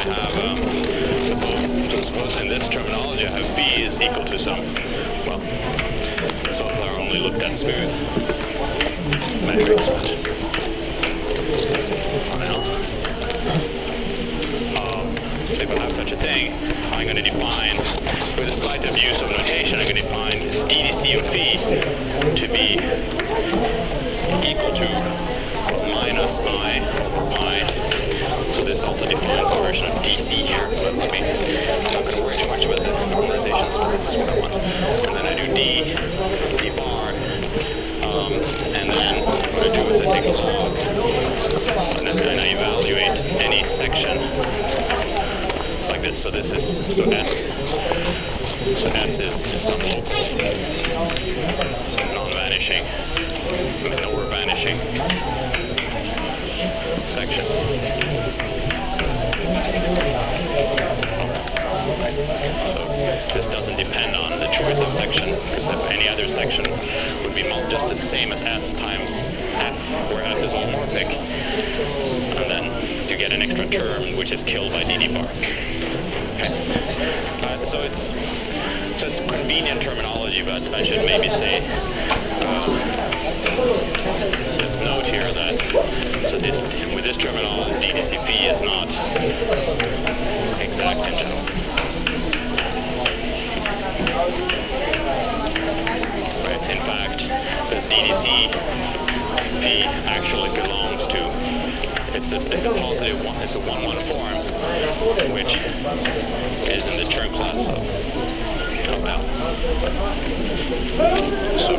I have, suppose in this terminology I have B is equal to some, well, so far I only looked at smooth metrics, but so if I have such a thing, I'm going to define, with a slight abuse of notation, I'm going to define DDC of B to be equal to minus I. So this also defines a version of DC here, but maybe I'm not going to worry too much about the normalizations. That's what I want. And then I do D bar, and then what I do is I take a log, and then I evaluate any section like this. So this is, so S is some local, some non-vanishing, nowhere vanishing section. So this doesn't depend on the choice of section, because if any other section would be just the same as S times F, where F is holomorphic, and then you get an extra term which is killed by DD bar. Okay. So it's convenient terminology, but I should maybe say this note here that with this terminology, DDCP is not exact in general. Right. In fact, this DDCP actually belongs to, it's a positive one, it's a 1-1 form, which is in the term class of L. So,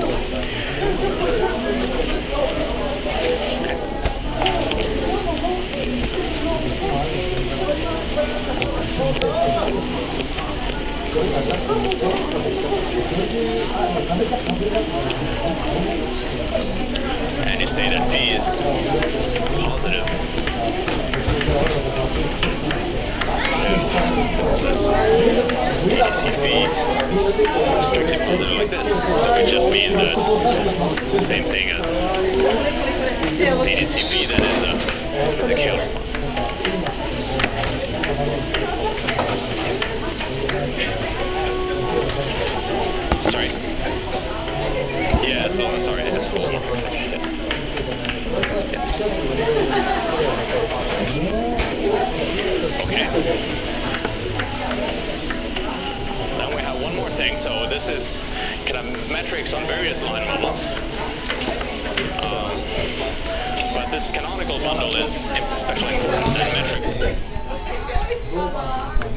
and you say that B is positive. DDCP strictly positive like this. So it just means that the same thing as DDCP then is a killer. Sorry. Yeah, so sorry, it's holomorphic section. Okay. Then we have one more thing. So this is kind of metrics on various line models. But this canonical bundle is especially important than metrics.